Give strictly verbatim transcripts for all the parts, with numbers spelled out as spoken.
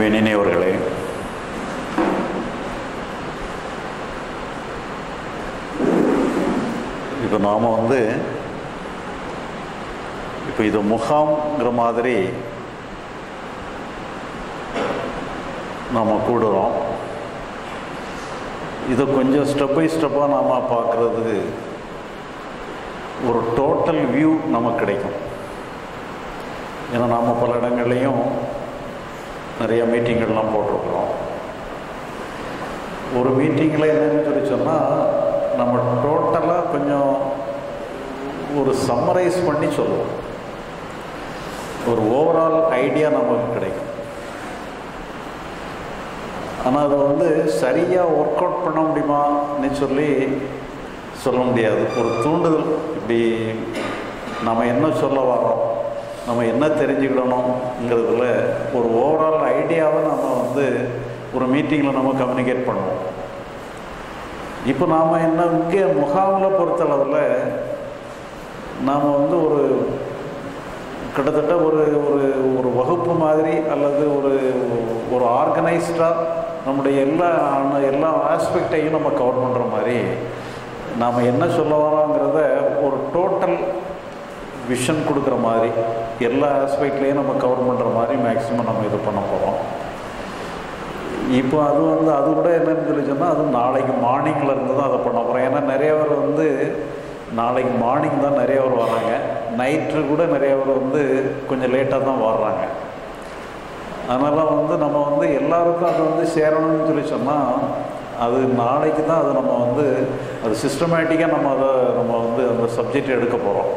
அன்பு இனியவர்களே, இப்போ நாம் வந்து இப்போ இது முகாம்ங்கிற மாதிரி நாம் கூடுறோம். இதை கொஞ்சம் ஸ்டெப் பை ஸ்டெப்பாக நாம் பார்க்குறதுக்கு ஒரு டோட்டல் வியூ நமக்கு கிடைக்கும். ஏன்னா நாம் பல இடங்கள்லையும் நிறைய மீட்டிங்கெல்லாம் போட்டிருக்கிறோம். ஒரு மீட்டிங்கில் என்னென்னு சொல்லி சொன்னால் நம்ம டோட்டலாக கொஞ்சம் ஒரு சம்மரைஸ் பண்ணி சொல்லுவோம். ஒரு ஓவரால் ஐடியா நமக்கு கிடைக்கும். ஆனால் அதை வந்து சரியாக ஒர்க் அவுட் பண்ண முடியுமான்னு சொல்லி சொல்ல முடியாது. ஒரு தூண்டுதல், இப்படி நம்ம என்ன சொல்ல வரோம், நம்ம என்ன தெரிஞ்சுக்கிடணுங்கிறதுல ஒரு ஓவரால் ஐடியாவை நம்ம வந்து ஒரு மீட்டிங்கில் நம்ம கம்யூனிகேட் பண்ணுவோம். இப்போ நாம் என்ன இங்கே முகாமில் பொறுத்தளவில் நாம் வந்து ஒரு கிட்டத்தட்ட ஒரு ஒரு ஒரு வகுப்பு மாதிரி அல்லது ஒரு ஒரு ஆர்கனைஸ்டாக நம்முடைய எல்லா எல்லா ஆஸ்பெக்டையும் நம்ம கவர் பண்ணுற மாதிரி நாம் என்ன சொல்ல வரோங்கிறத ஒரு டோட்டல் விஷன் கொடுக்குற மாதிரி எல்லா ஆஸ்பெக்ட்லேயும் நம்ம கவர் பண்ணுற மாதிரி மேக்ஸிமம் நம்ம இது பண்ண போகிறோம். இப்போ அது வந்து அது கூட என்னன்னு சொல்லி சொன்னால் அது நாளைக்கு மார்னிங்கில் இருந்து தான் அதை பண்ண போகிறோம். ஏன்னா நிறைய பேர் வந்து நாளைக்கு மார்னிங் தான் நிறைய பேர் வர்றாங்க, நைட்டு கூட நிறைய பேர் வந்து கொஞ்சம் லேட்டாக தான் வர்றாங்க. அதனால் வந்து நம்ம வந்து எல்லாருக்கும் அது வந்து சேரணும்னு சொல்லி சொன்னால் அது நாளைக்கு தான் அது நம்ம வந்து அது சிஸ்டமேட்டிக்காக நம்ம அதை நம்ம வந்து அந்த சப்ஜெக்ட் எடுக்க போகிறோம்.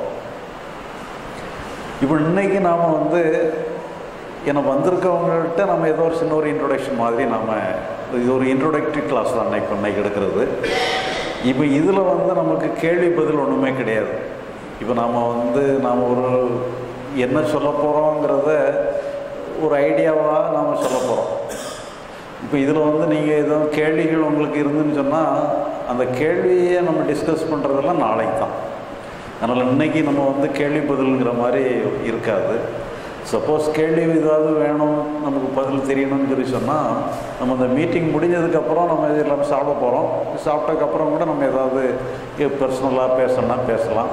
இப்போ இன்றைக்கி நாம் வந்து ஏன்னா வந்திருக்கவங்கள்ட்ட நம்ம ஏதோ ஒரு சின்ன ஒரு இன்ட்ரொடக்ஷன் மாதிரி நாம் இது ஒரு இன்ட்ரோடக்டரி கிளாஸ் தான் அன்னைக்கு இன்னைக்கு எடுக்கிறது. இப்போ இதில் வந்து நமக்கு கேள்வி பதில் ஒன்றுமே கிடையாது. இப்போ நாம் வந்து நாம் ஒரு என்ன சொல்ல போகிறோங்கிறத ஒரு ஐடியாவாக நாம் சொல்ல போகிறோம். இப்போ இதில் வந்து நீங்கள் ஏதோ கேள்விகள் உங்களுக்கு இருந்துன்னு சொன்னால் அந்த கேள்வியை நம்ம டிஸ்கஸ் பண்ணுறதெல்லாம் நாளைக்கு தான். அதனால் இன்றைக்கி நம்ம வந்து கேள்வி பதிலுங்கிற மாதிரி இருக்காது. சப்போஸ் கேள்வி ஏதாவது வேணும், நமக்கு பதில் தெரியணும்னு சொல்லி சொன்னால் நம்ம இந்த மீட்டிங் முடிஞ்சதுக்கப்புறம் நம்ம இது எல்லாமே சாப்பிட போகிறோம். சாப்பிட்டதுக்கப்புறம் கூட நம்ம ஏதாவது பர்சனலாக பேசணும்னா பேசலாம்.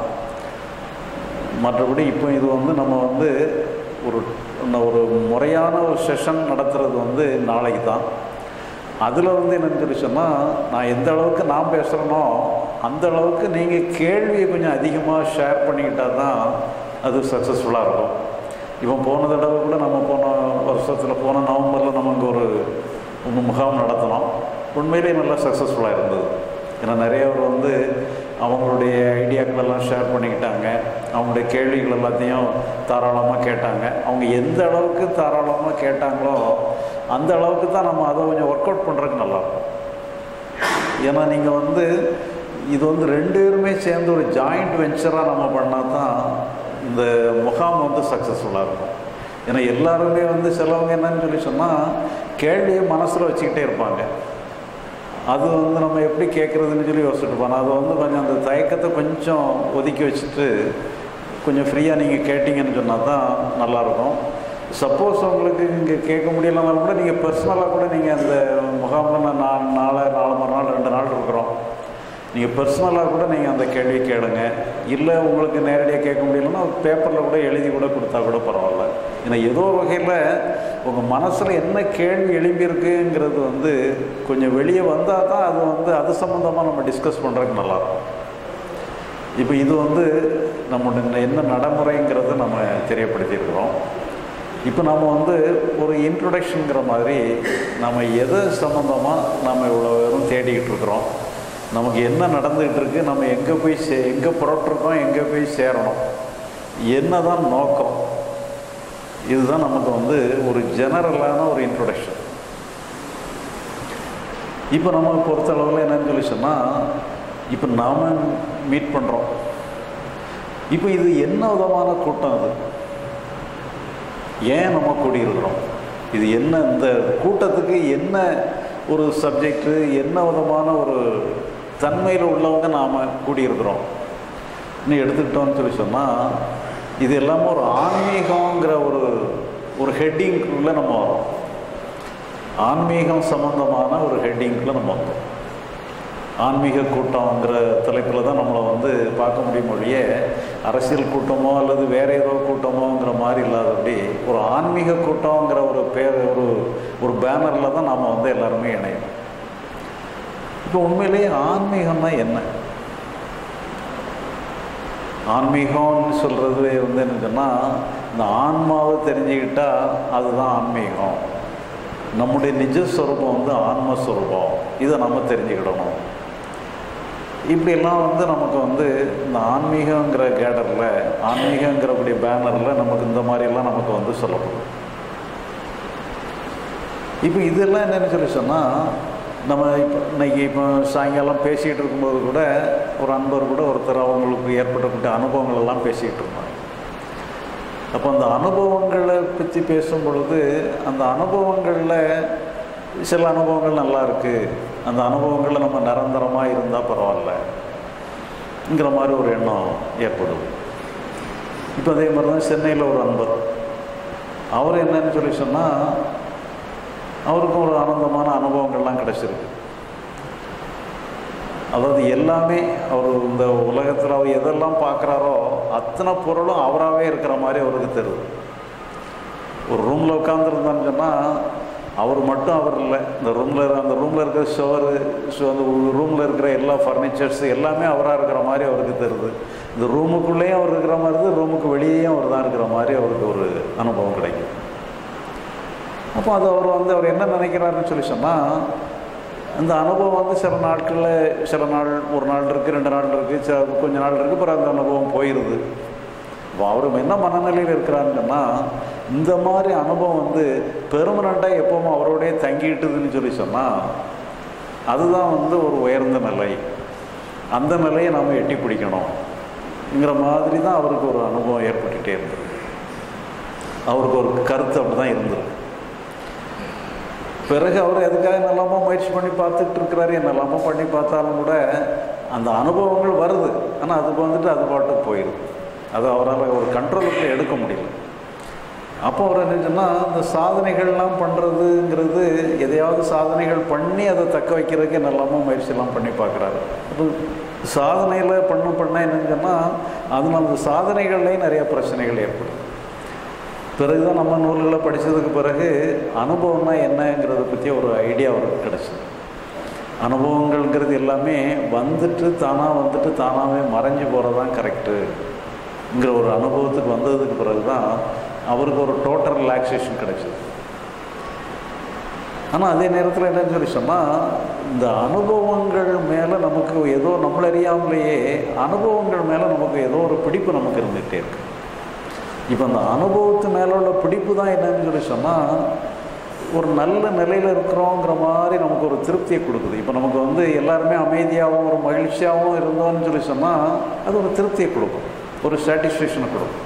மற்றபடி இப்போ இது வந்து நம்ம வந்து ஒரு ஒரு முறையான ஒரு செஷன் நடத்துகிறது வந்து நாளைக்கு தான். அதில் வந்து என்னென்னு சொல்லி சொன்னால் நான் எந்த அளவுக்கு நான் பேசுகிறேனோ அந்த அளவுக்கு நீங்கள் கேள்வியை கொஞ்சம் அதிகமாக ஷேர் பண்ணிக்கிட்டால் தான் அது சக்ஸஸ்ஃபுல்லாக இருக்கும். இப்போ போன தடவை கூட நம்ம போன வருஷத்தில் போன நவம்பரில் நம்ம இங்கே ஒரு முகாம் நடத்தினோம். உண்மையிலேயே நல்லா சக்ஸஸ்ஃபுல்லாக இருந்தது. ஏன்னா நிறைய பேர் வந்து அவங்களுடைய ஐடியாக்களெல்லாம் ஷேர் பண்ணிக்கிட்டாங்க, அவங்களுடைய கேள்விகள் எல்லாத்தையும் தாராளமாக கேட்டாங்க. அவங்க எந்த அளவுக்கு தாராளமாக கேட்டாங்களோ அந்த அளவுக்கு தான் நம்ம அதை கொஞ்சம் ஒர்க் அவுட் பண்ணுறதுக்கு நல்லாயிருக்கும். ஏன்னா நீங்கள் வந்து இது வந்து ரெண்டு பேருமே சேர்ந்து ஒரு ஜாயிண்ட் வெஞ்சராக நம்ம பண்ணால் தான் இந்த முகாம் வந்து சக்ஸஸ்ஃபுல்லாக இருக்கும். ஏன்னா எல்லாருமே வந்து சிலவங்க என்னன்னு சொல்லி சொன்னால் கேள்வியை மனசில் வச்சுக்கிட்டே இருப்பாங்க. அது வந்து நம்ம எப்படி கேட்குறதுன்னு சொல்லி யோசிச்சுட்டு இருப்பாங்க. அதை வந்து கொஞ்சம் அந்த தயக்கத்தை கொஞ்சம் ஒதுக்கி வச்சுட்டு கொஞ்சம் ஃப்ரீயாக நீங்கள் கேட்டிங்கன்னு சொன்னால் தான் நல்லாயிருக்கும். சப்போஸ் உங்களுக்கு இங்கே கேட்க முடியலனாலும் கூட நீங்கள் பர்சனலாக கூட நீங்கள் அந்த முகாமில் நான் நாளை நாலு மறு நாள் ரெண்டு நாள் இருக்கிறோம், நீங்கள் பர்சனலாக கூட நீங்கள் அந்த கேள்வி கேளுங்க. இல்லை உங்களுக்கு நேரடியாக கேட்க முடியலன்னா பேப்பரில் கூட எழுதி கூட கொடுத்தா கூட பரவாயில்ல. ஏன்னா ஏதோ ஒரு வகையில் உங்கள் மனசில் என்ன கேள்வி எழும்பியிருக்குங்கிறது வந்து கொஞ்சம் வெளியே வந்தால் தான் அது வந்து அது சம்மந்தமாக நம்ம டிஸ்கஸ் பண்ணுறதுக்கு நல்லாயிருக்கும். இப்போ இது வந்து நம்மளுடைய என்ன நடைமுறைங்கிறத நம்ம தெரியப்படுத்தியிருக்கிறோம். இப்போ நம்ம வந்து ஒரு இன்ட்ரொடக்ஷனுங்கிற மாதிரி நம்ம எதை சம்மந்தமாக நம்ம இவ்வளோ வெறும் தேடிக்கிட்டு இருக்கிறோம், நமக்கு என்ன நடந்துகிட்டு இருக்குது, நம்ம எங்கே போய் சே எங்கே புறப்பட்டுருக்கோம், எங்கே போய் சேரணும், என்ன தான் நோக்கம், இதுதான் நமக்கு வந்து ஒரு ஜெனரலான ஒரு இன்ட்ரொடக்ஷன். இப்போ நம்ம பொறுத்தளவில் என்னன்னு சொல்லி சொன்னால் இப்போ நாம் மீட் பண்ணுறோம். இப்போ இது என்ன விதமான கூட்டம், அது ஏன் நம்ம கூடியிருக்கிறோம், இது என்ன, இந்த கூட்டத்துக்கு என்ன ஒரு சப்ஜெக்டு, என்ன விதமான ஒரு தன்மையில் உள்ளவங்க நாம் கூடியிருக்கிறோம் இன்னும் எடுத்துக்கிட்டோம்னு சொல்லி சொன்னால் இது எல்லாமே ஒரு ஆன்மீகங்கிற ஒரு ஒரு ஹெட்டிங்குள்ளே நம்ம வரோம். ஆன்மீகம் சம்பந்தமான ஒரு ஹெட்டிங்கில் நம்ம வந்தோம். ஆன்மீக கூட்டங்கிற தலைப்பில் தான் நம்மளை வந்து பார்க்க முடியும் ஒழிய அரசியல் கூட்டமோ அல்லது வேறு ஏதோ கூட்டமோங்கிற மாதிரி இல்லாதபடி ஒரு ஆன்மீக கூட்டங்கிற ஒரு பேர் ஒரு ஒரு பேனரில் தான் நாம் வந்து எல்லாருமே இணையணும். இப்போ உண்மையிலேயே ஆன்மீகம்னா என்ன? ஆன்மீகம்னு சொல்கிறது வந்து என்ன சொன்னால், இந்த ஆன்மாவை தெரிஞ்சுக்கிட்டால் அதுதான் ஆன்மீகம். நம்முடைய நிஜஸ்வரூபம் வந்து ஆன்மஸ்வரூபம், இதை நம்ம தெரிஞ்சுக்கிடணும். இப்படியெல்லாம் வந்து நமக்கு வந்து இந்த ஆன்மீகங்கிற கேடரில், ஆன்மீகங்கிறக்கூடிய பேனரில் நமக்கு இந்த மாதிரியெல்லாம் நமக்கு வந்து சொல்லப்படும். இப்போ இதெல்லாம் என்னென்னு சொல்லி சொன்னால், நம்ம இப்போ இன்றைக்கி இப்போ சாயங்காலம் பேசிகிட்டு இருக்கும்போது கூட ஒரு அன்பர் கூட ஒருத்தர் அவங்களுக்கு ஏற்படக்கூடிய அனுபவங்கள் எல்லாம் பேசிக்கிட்டு இருந்தாங்க. அப்போ அந்த அனுபவங்களை பற்றி பேசும் பொழுது அந்த அனுபவங்களில் சில அனுபவங்கள் நல்லா இருக்குது, அந்த அனுபவங்களில் நம்ம நிரந்தரமாக இருந்தால் பரவாயில்லங்கிற மாதிரி ஒரு எண்ணம் ஏற்படுது. இப்போ அதே மாதிரி தான் சென்னையில் ஒரு அன்பர், அவர் என்னன்னு சொல்லி சொன்னால், அவருக்கும் ஒரு ஆனந்தமான அனுபவங்கள்லாம் கிடச்சிருக்கு. அதாவது எல்லாமே அவர் இந்த உலகத்தில் அவர் எதெல்லாம் பார்க்குறாரோ அத்தனை பொருளும் அவராகவே இருக்கிற மாதிரி அவருக்கு தெரியுது. ஒரு ரூமில் உட்காந்துருந்தான்னு சொன்னால் அவர் மட்டும் அவர் இல்லை, இந்த ரூமில் அந்த ரூமில் இருக்கிற ஷோரு ஷோ அந்த ரூமில் இருக்கிற எல்லா ஃபர்னிச்சர்ஸு எல்லாமே அவராக இருக்கிற மாதிரி அவருக்கு தெரியுது. இந்த ரூமுக்குள்ளேயும் அவர் இருக்கிற மாதிரி இருக்குது, ரூமுக்கு வெளியேயும் அவர் தான் இருக்கிற மாதிரி அவருக்கு ஒரு அனுபவம் கிடைக்கும். அப்போ அது அவர் வந்து அவர் என்ன நினைக்கிறாருன்னு சொல்லி சொன்னால், அந்த அனுபவம் வந்து சில நாட்களில் சில நாள் ஒரு நாள் இருக்குது, ரெண்டு நாள் இருக்குது, சில கொஞ்ச நாள் இருக்குது, அப்புறம் அந்த அனுபவம் போயிடுது. இப்போ அவர் என்ன மனநிலையில் இருக்கிறாருன்னா, இந்த மாதிரி அனுபவம் வந்து பெர்மனண்ட்டாக எப்போவுமே அவரோடய தங்கிட்டுதுன்னு சொல்லி சொன்னால் அதுதான் வந்து ஒரு உயர்ந்த நிலை. அந்த நிலையை நாம் எட்டி பிடிக்கணுங்கிற மாதிரி தான் அவருக்கு ஒரு அனுபவம் ஏற்பட்டுகிட்டே இருந்தது. அவருக்கு ஒரு கருத்து அப்படி தான் இருந்தது. பிறகு அவர் எதுக்காக என்னெல்லாமோ முயற்சி பண்ணி பார்த்துட்டு இருக்கிறாரு, என்னெல்லாமோ பண்ணி பார்த்தாலும் கூட அந்த அனுபவங்கள் வருது, ஆனால் அதுக்கு வந்துட்டு அது பாட்டுக்கு போயிடுது. அது அவரால் ஒரு கண்ட்ரோலுக்கு எடுக்க முடியல. அப்போ அவர் என்ன சொன்னால், இந்த சாதனைகள்லாம் பண்ணுறதுங்கிறது எதையாவது சாதனைகள் பண்ணி அதை தக்க வைக்கிறதுக்கு என்னெல்லாமோ முயற்சியெல்லாம் பண்ணி பார்க்குறாரு. அப்போ சாதனையில் பண்ண பண்ண என்னன்னு சொன்னால், அது நம்ம சாதனைகள்லேயும் நிறையா பிரச்சனைகள் ஏற்படும். பிறகுதான் நம்ம நூல்களை படித்ததுக்கு பிறகு அனுபவம்னா என்னங்கிறத பற்றி ஒரு ஐடியா அவருக்கு கிடச்சிது. அனுபவங்கள்ங்கிறது எல்லாமே வந்துட்டு தானாக வந்துட்டு தானாகவே மறைஞ்சு போகிறது தான் கரெக்டுங்கிற ஒரு அனுபவத்துக்கு வந்ததுக்கு பிறகு தான் அவருக்கு ஒரு டோட்டல் ரிலாக்ஸேஷன் கிடைச்சிது. ஆனால் அதே நேரத்தில் என்னன்னு சொல்லி சொன்னால், இந்த அனுபவங்கள் மேலே நமக்கு ஏதோ நம்மளறியாமலேயே அனுபவங்கள் மேலே நமக்கு ஏதோ ஒரு பிடிப்பு நமக்கு இருந்துகிட்டே இருக்குது. இப்போ அந்த அனுபவத்து மேலே உள்ள பிடிப்பு தான் என்னன்னு சொல்லி சொன்னால், ஒரு நல்ல நிலையில் இருக்கிறோங்கிற மாதிரி நமக்கு ஒரு திருப்தியை கொடுக்குது. இப்போ நமக்கு வந்து எல்லாருமே அமைதியாகவும் ஒரு மகிழ்ச்சியாகவும் இருந்தோம்னு சொல்லி சொன்னால் அது ஒரு திருப்தியை கொடுக்கும், ஒரு சாட்டிஸ்ஃபேக்ஷனை கொடுக்கும்.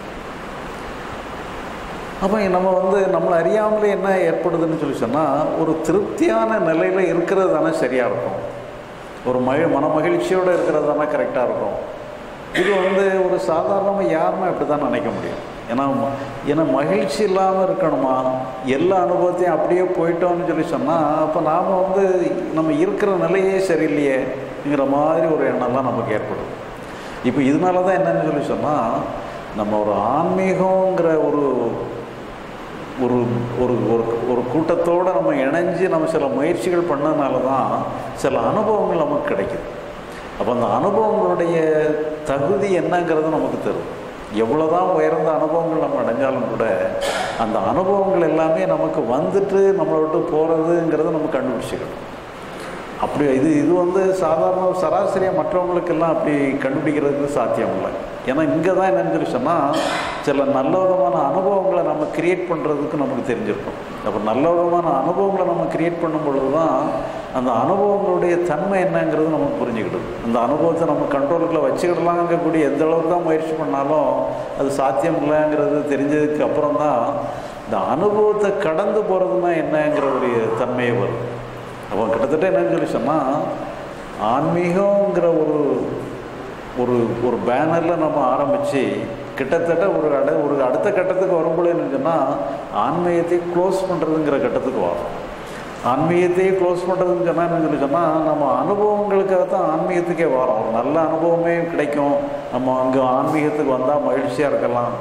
அப்போ நம்ம வந்து நம்மளை அறியாமலே என்ன ஏற்படுதுன்னு சொல்லி சொன்னால், ஒரு திருப்தியான நிலையில் இருக்கிறது தானே சரியாக இருக்கும், ஒரு மகி மன மகிழ்ச்சியோடு இருக்கிறது தானே கரெக்டாக இருக்கும். இது வந்து ஒரு சாதாரணமாக யாருமே அப்படி தான் நினைக்க முடியும். ஏன்னா ஏன்னா மகிழ்ச்சி இல்லாமல் இருக்கணுமா, எல்லா அனுபவத்தையும் அப்படியே போயிட்டோம்னு சொல்லி சொன்னால் அப்போ நாம் வந்து நம்ம இருக்கிற நிலையே சரியில்லையேங்கிற மாதிரி ஒரு எண்ணம்லாம் நமக்கு ஏற்படும். இப்போ இதனால தான் என்னன்னு சொல்லி சொன்னால், நம்ம ஒரு ஆன்மீகங்கிற ஒரு ஒரு ஒரு ஒரு கூட்டத்தோடு நம்ம இணைஞ்சு நம்ம சில முயற்சிகள் பண்ணதுனால தான் சில அனுபவங்கள் நமக்கு கிடைக்குது. அப்போ அந்த அனுபவங்களுடைய தகுதி என்னங்கிறது நமக்கு தெரியும். எவ்வளோ தான் உயர்ந்த அனுபவங்கள் நம்ம அடைஞ்சாலும் கூட அந்த அனுபவங்கள் எல்லாமே நமக்கு வந்துட்டு நம்மளை விட்டு போகிறதுங்கிறத நம்ம கண்டுபிடிச்சிக்கணும். அப்படி இது இது வந்து சாதாரண சராசரியாக மற்றவங்களுக்கெல்லாம் அப்படி கண்டுபிடிக்கிறதுக்கு சாத்தியம் இல்லை. ஏன்னா இங்கே தான் என்னன்னு சொல்லி சொன்னால், சில நல்ல விதமான அனுபவங்களை நம்ம கிரியேட் பண்ணுறதுக்கு நமக்கு தெரிஞ்சிருக்கும். அப்போ நல்ல விதமான அனுபவங்களை நம்ம கிரியேட் பண்ணும் பொழுது தான் அந்த அனுபவங்களுடைய தன்மை என்னங்கிறது நமக்கு புரிஞ்சுக்கிடுது. அந்த அனுபவத்தை நம்ம கண்ட்ரோலுக்குள்ள வச்சுக்கிடலாங்கக்கூடிய எந்த அளவுக்கு தான் முயற்சி பண்ணாலும் அது சாத்தியம் இல்லைங்கிறது தெரிஞ்சதுக்கு அப்புறம் தான் இந்த அனுபவத்தை கடந்து போகிறதுனா என்னங்கிற ஒரு தன்மையை வரும். அப்போ கிட்டத்தட்ட என்னன்னு சொல்லி சொன்னால், ஆன்மீகங்கிற ஒரு ஒரு ஒரு பேனரில் நம்ம ஆரம்பித்து கிட்டத்தட்ட ஒரு அட ஒரு அடுத்த கட்டத்துக்கு வரும்போது என்னன்னு சொன்னால், ஆன்மீகத்தை க்ளோஸ் பண்ணுறதுங்கிற கட்டத்துக்கு வரும். ஆன்மீகத்தையே க்ளோஸ் பண்ணுறதுன்னு சொன்னால் என்ன சொல்லி சொன்னால் நம்ம அனுபவங்களுக்காக தான் ஆன்மீகத்துக்கே வரோம். ஒரு நல்ல அனுபவமே கிடைக்கும், நம்ம அங்கே ஆன்மீகத்துக்கு வந்தால் மகிழ்ச்சியாக இருக்கலாம்,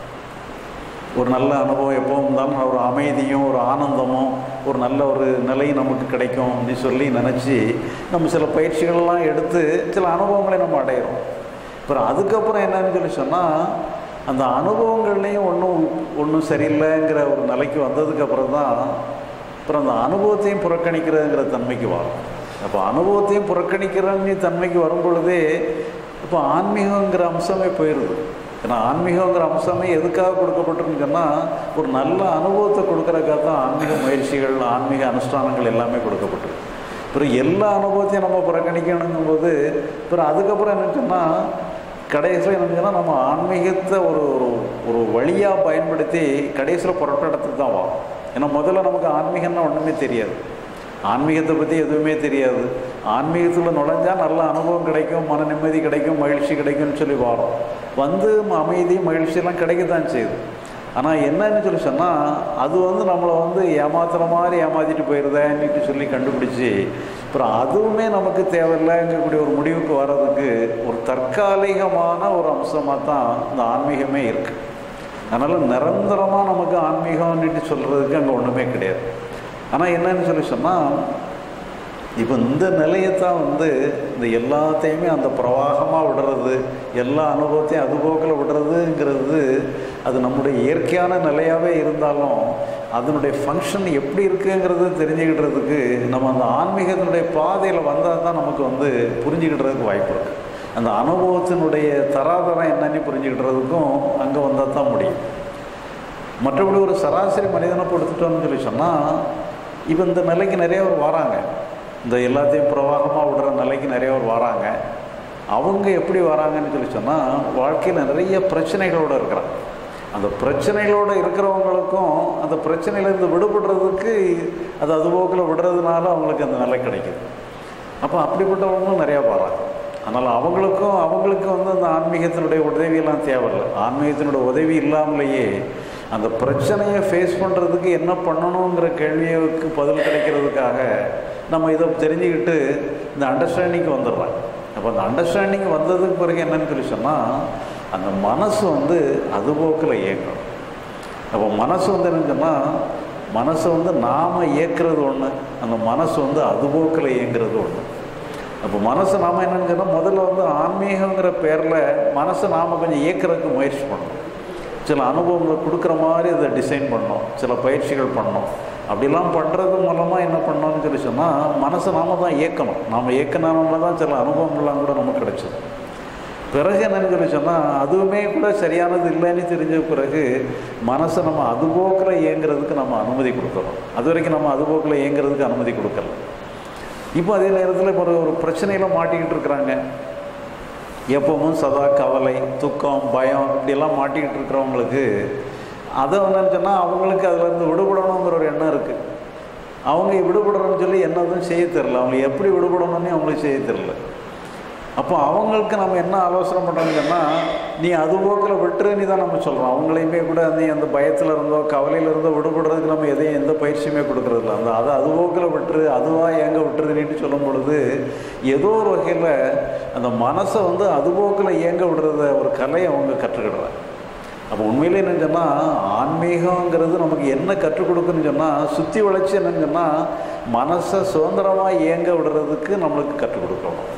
ஒரு நல்ல அனுபவம் எப்போ இருந்தாலும் ஒரு அமைதியும் ஒரு ஆனந்தமும் ஒரு நல்ல ஒரு நிலை நமக்கு கிடைக்கும் அப்படின்னு சொல்லி நினச்சி நம்ம சில பயிற்சிகள்லாம் எடுத்து சில அனுபவங்களை நம்ம அடையிறோம். அப்புறம் அதுக்கப்புறம் என்னன்னு சொல்லி சொன்னால் அந்த அனுபவங்கள்லேயும் ஒன்றும் ஒன்றும் சரியில்லைங்கிற ஒரு நிலைக்கு வந்ததுக்கப்புறம் தான் அப்புறம் அந்த அனுபவத்தையும் புறக்கணிக்கிறதுங்கிற தன்மைக்கு வரும். அப்போ அனுபவத்தையும் புறக்கணிக்கிறன்னு தன்மைக்கு வரும் பொழுதே இப்போ ஆன்மீகங்கிற அம்சமே போயிடுது. ஏன்னா ஆன்மீகங்கிற அம்சமே எதுக்காக கொடுக்கப்பட்டிருக்குன்னு சொன்னால் ஒரு நல்ல அனுபவத்தை கொடுக்குறதுக்காக தான் ஆன்மீக முயற்சிகள் ஆன்மீக அனுஷ்டானங்கள் எல்லாமே கொடுக்கப்பட்டிருக்கு. அப்புறம் எல்லா அனுபவத்தையும் நம்ம புறக்கணிக்கணுங்கும் போது அப்புறம் அதுக்கப்புறம் என்னன்னு சொன்னால் கடைசியில் என்னன்னு சொன்னால் நம்ம ஆன்மீகத்தை ஒரு ஒரு வழியாக பயன்படுத்தி கடைசியில் புறப்படத்துக்கு தான் வரும். ஏன்னா முதல்ல நமக்கு ஆன்மீகம்னா ஒன்றுமே தெரியாது, ஆன்மீகத்தை பற்றி எதுவுமே தெரியாது. ஆன்மீகத்தில் நுழைஞ்சால் நல்ல அனுபவம் கிடைக்கும், மன நிம்மதி கிடைக்கும், மகிழ்ச்சி கிடைக்கும்னு சொல்லி வரோம். வந்து அமைதி மகிழ்ச்சியெல்லாம் கிடைக்கத்தான் செய்யுது. ஆனால் என்னன்னு சொல்லி சொன்னால் அது வந்து நம்மளை வந்து ஏமாத்துற மாதிரி ஏமாற்றிட்டு போயிடுதேன்னுட்டு சொல்லி கண்டுபிடிச்சி அப்புறம் அதுவுமே நமக்கு தேவையில்லைங்கக்கூடிய ஒரு முடிவுக்கு வர்றதுக்கு ஒரு தற்காலிகமான ஒரு அம்சமாக தான் இந்த ஆன்மீகமே இருக்குது. அதனால் நிரந்தரமாக நமக்கு ஆன்மீகம்னுட்டு சொல்கிறதுக்கு அங்கே ஒன்றுமே கிடையாது. ஆனால் என்னன்னு சொல்லி சொன்னால் இப்போ இந்த நிலையத்தான் வந்து இந்த எல்லாத்தையுமே அந்த பிரவாகமாக விடுறது, எல்லா அனுபவத்தையும் அதுபோக்கில் விடுறதுங்கிறது அது நம்முடைய இயற்கையான நிலையாகவே இருந்தாலும் அதனுடைய ஃபங்க்ஷன் எப்படி இருக்குங்கிறது தெரிஞ்சுக்கிட்டுறதுக்கு நம்ம அந்த ஆன்மீகத்தினுடைய பாதையில் வந்தால் தான் நமக்கு வந்து புரிஞ்சுக்கிட்டுறதுக்கு வாய்ப்பு இருக்குது. அந்த அனுபவத்தினுடைய தராதரம் என்னன்னு புரிஞ்சுக்கிட்டுறதுக்கும் அங்கே வந்தால் தான் முடியும். மற்றபடி ஒரு சராசரி மனிதனை கொடுத்துட்டோம்னு சொல்லி சொன்னால் இப்போ இந்த நிலைக்கு நிறைய பேர் வராங்க, இந்த எல்லாத்தையும் பிரவாகமாக விடுற நிலைக்கு நிறைய பேர் வராங்க. அவங்க எப்படி வராங்கன்னு சொல்லி சொன்னால் வாழ்க்கையில் நிறைய பிரச்சனைகளோடு இருக்கிறாங்க. அந்த பிரச்சனைகளோடு இருக்கிறவங்களுக்கும் அந்த பிரச்சனையிலேருந்து விடுபடுறதுக்கு அது அதுபோக்கில் விடுறதுனால அவங்களுக்கு அந்த நிலை கிடைக்குது. அப்போ அப்படிப்பட்டவங்களும் நிறையா வராங்க. அதனால் அவங்களுக்கும் அவங்களுக்கு வந்து அந்த ஆன்மீகத்தினுடைய உதவியெல்லாம் தேவையில்லை. ஆன்மீகத்தினுடைய உதவி இல்லாமலேயே அந்த பிரச்சனையை ஃபேஸ் பண்ணுறதுக்கு என்ன பண்ணணுங்கிற கேள்விக்கு பதில் கிடைக்கிறதுக்காக நம்ம இதை தெரிஞ்சுக்கிட்டு இந்த அண்டர்ஸ்டாண்டிங்க்கு வந்துடுறாங்க. அப்போ அந்த அண்டர்ஸ்டாண்டிங் வந்ததுக்கு பிறகு என்னன்னு சொல்லி சொன்னால் அந்த மனசு வந்து அதுபோக்கில் இயக்கணும். அப்போ மனசு வந்து என்னன்னு சொன்னால் மனசை வந்து நாம் இயக்கிறது ஒன்று, அந்த மனசு வந்து அதுபோக்கில் இயங்கிறது ஒன்று. அப்போ மனசு நாம் என்னன்னு சொன்னால் முதல்ல வந்து ஆன்மீகங்கிற பேரில் மனசை நாம் கொஞ்சம் இயக்கிறதுக்கு முயற்சி பண்ணணும். சில அனுபவங்களை கொடுக்குற மாதிரி அதை டிசைன் பண்ணோம், சில பயிற்சிகள் பண்ணோம். அப்படிலாம் பண்ணுறது மூலமாக என்ன பண்ணோம்னு சொல்லி சொன்னால் மனசை நாம் தான் இயக்கணும். நாம் இயக்கினால தான் சில அனுபவங்கள்லாம் கூட நமக்கு கிடைச்சது. பிறகு என்னன்னு சொல்லி சொன்னால் அதுவுமே கூட சரியானது இல்லைன்னு தெரிஞ்ச பிறகு மனசை நம்ம அதுபோக்கில் இயங்கிறதுக்கு நம்ம அனுமதி கொடுக்குறோம். அது வரைக்கும் நம்ம அதுபோக்கில் இயங்கிறதுக்கு அனுமதி கொடுக்கல. இப்போ அதே நேரத்தில் இப்போ ஒரு பிரச்சனையில் மாட்டிக்கிட்டு இருக்கிறாங்க, எப்பவும் சதா கவலை துக்கம் பயம் இப்படியெல்லாம் மாட்டிக்கிட்டு இருக்கிறவங்களுக்கு அதை என்னன்னு சொன்னால் அவங்களுக்கு அதிலேருந்து விடுபடணுங்கிற ஒரு எண்ணம் இருக்குது. அவங்க விடுபடணும்னு சொல்லி என்னதும் செய்ய தெரில, அவங்களுக்கு எப்படி விடுபடணும்னு அவங்களுக்கு செய்ய தெரில. அப்போ அவங்களுக்கு நம்ம என்ன ஆலோசனை பண்ணுறோம்னு சொன்னால் நீ அதுபோக்கில் விட்டுருன்னு தான் நம்ம சொல்கிறோம். அவங்களையுமே கூட நீ அந்த பயத்தில் இருந்தோ கவலையில் இருந்தோ விடுபடுறதுக்கு நம்ம எதையும் எந்த பயிற்சியுமே கொடுக்குறதில்ல. அந்த அதை அதுபோக்கில் விட்டுரு, அதுவாக எங்கே விட்டுருதுன்னுட்டு சொல்லும் பொழுது ஏதோ ஒரு வகையில் அந்த மனசை வந்து அதுபோக்கில் இயங்க விடுறத ஒரு கலையை அவங்க கற்றுக்கிடுறாங்க. அப்போ உண்மையிலே என்னன்னு சொன்னால் ஆன்மீகங்கிறது நமக்கு என்ன கற்றுக் கொடுக்குன்னு சொன்னால் சுற்றி வளைச்சி என்னன்னு சொன்னால் மனசை சுதந்திரமாக இயங்க விடுறதுக்கு நம்மளுக்கு கற்றுக் கொடுக்கணும்.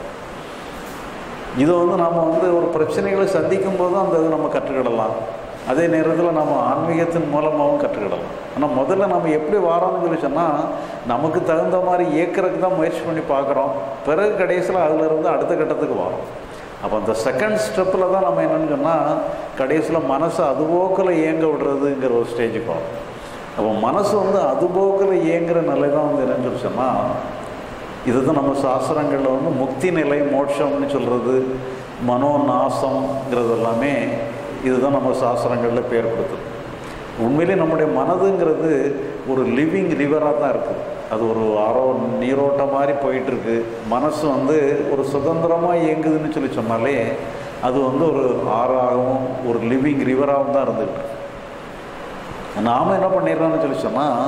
இதை வந்து நாம் வந்து ஒரு பிரச்சனைகளை சந்திக்கும் போதும் அந்த இது நம்ம கற்றுக்கிடலாம், அதே நேரத்தில் நம்ம ஆன்மீகத்தின் மூலமாகவும் கற்றுக்கிடலாம். ஆனால் முதல்ல நம்ம எப்படி வரோம்னு சொல்லி சொன்னால் நமக்கு தகுந்த மாதிரி இயக்கிறதுக்கு தான் முயற்சி பண்ணி பார்க்குறோம். பிறகு கடைசியில் அதிலிருந்து அடுத்த கட்டத்துக்கு வரோம். அப்போ அந்த செகண்ட் ஸ்டெப்பில் தான் நம்ம என்னென்னு சொன்னால் கடைசியில் மனசை அதுபோக்கில் இயங்க விடுறதுங்கிற ஒரு ஸ்டேஜுக்கு வரும். அப்போ மனசு வந்து அதுபோக்கில் இயங்குகிற நிலை தான் வந்து என்னென்னு சொல்லி சொன்னால் இது தான் நம்ம சாஸ்திரங்களில் வந்து முக்தி நிலை மோட்சம்னு சொல்கிறது, மனோ நாசம்ங்கிறது எல்லாமே இதுதான் நம்ம சாஸ்திரங்களில் பேர் கொடுத்தது. உண்மையிலே நம்முடைய மனதுங்கிறது ஒரு லிவிங் ரிவராக தான் இருக்குது. அது ஒரு ஆரோ நீரோட்டம் மாதிரி போயிட்டுருக்கு. மனசு வந்து ஒரு சுதந்திரமாக இயங்குதுன்னு சொல்லி சொன்னாலே அது வந்து ஒரு ஆறாகவும் ஒரு லிவிங் ரிவராகவும் தான் இருந்துகிட்டு. நாம் என்ன பண்ணிடுறோம்னு சொல்லி சொன்னால்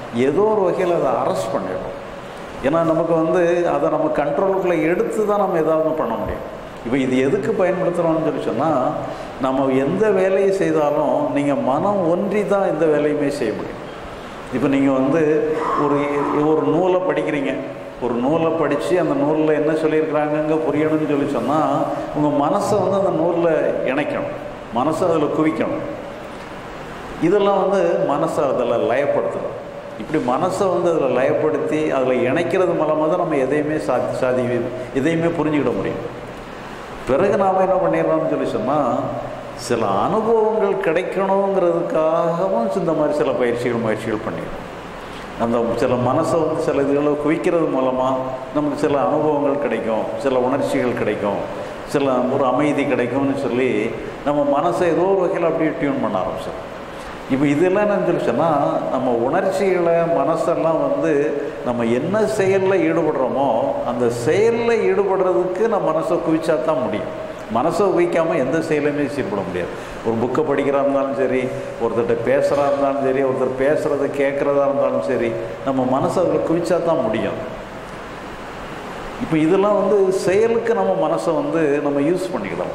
ஏதோ ஒரு வகையில் அதை அரெஸ்ட் பண்ணிடும். ஏன்னா நமக்கு வந்து அதை நம்ம கண்ட்ரோலுக்குள்ளே எடுத்து தான் நம்ம ஏதாவது பண்ண முடியும். இப்போ இது எதுக்கு பயன்படுத்துகிறோம்னு சொல்லி சொன்னால், நம்ம எந்த வேலையை செய்தாலும் நீங்கள் மனம் ஒன்றி தான் எந்த வேலையுமே செய்ய முடியும். இப்போ நீங்கள் வந்து ஒரு ஒரு நூலை படிக்கிறீங்க, ஒரு நூலை படித்து அந்த நூலில் என்ன சொல்லியிருக்கிறாங்கங்க புரியணும்னு சொல்லி சொன்னால், உங்கள் மனசை வந்து அந்த நூலில் இணைக்கணும், மனசை அதில் குவிக்கணும். இதெல்லாம் வந்து மனசை அதில் லயப்படுத்தணும். இப்படி மனசை வந்து அதில் லயப்படுத்தி அதில் இணைக்கிறது மூலமாக தான் நம்ம எதையுமே சாதி சாதி எதையுமே புரிஞ்சுக்கிட முடியும். பிறகு நாம் என்ன பண்ணிடுறோம்னு சொல்லி சொன்னால், சில அனுபவங்கள் கிடைக்கணுங்கிறதுக்காகவும் இந்த மாதிரி சில பயிற்சிகள் முயற்சிகள் பண்ணிடுறோம். அந்த சில மனசை வந்து சில இதுகளை குவிக்கிறது மூலமாக நமக்கு சில அனுபவங்கள் கிடைக்கும், சில உணர்ச்சிகள் கிடைக்கும், சில ஒரு அமைதி கிடைக்கும்னு சொல்லி நம்ம மனசை ஏதோ ஒரு வகையில் அப்படியே டியூன் பண்ண ஆரம்பிச்சோம். இப்போ இதெல்லாம் என்னன்னு சொல்லி சொன்னால், நம்ம உணர்ச்சிகளை மனசெல்லாம் வந்து நம்ம என்ன செயலில் ஈடுபடுறோமோ அந்த செயலில் ஈடுபடுறதுக்கு நம்ம மனசை குவிச்சா தான் முடியும். மனசை குவிக்காமல் எந்த செயலையுமே சீர்பட முடியாது. ஒரு புக்கை படிக்கிறா இருந்தாலும் சரி, ஒருத்தர்கிட்ட பேசுகிறா இருந்தாலும் சரி, ஒருத்தர் பேசுகிறத கேட்குறதா இருந்தாலும் சரி, நம்ம மனசை அதில் குவிச்சா தான் முடியும். இப்போ இதெல்லாம் வந்து செயலுக்கு நம்ம மனசை வந்து நம்ம யூஸ் பண்ணிக்கலாம்.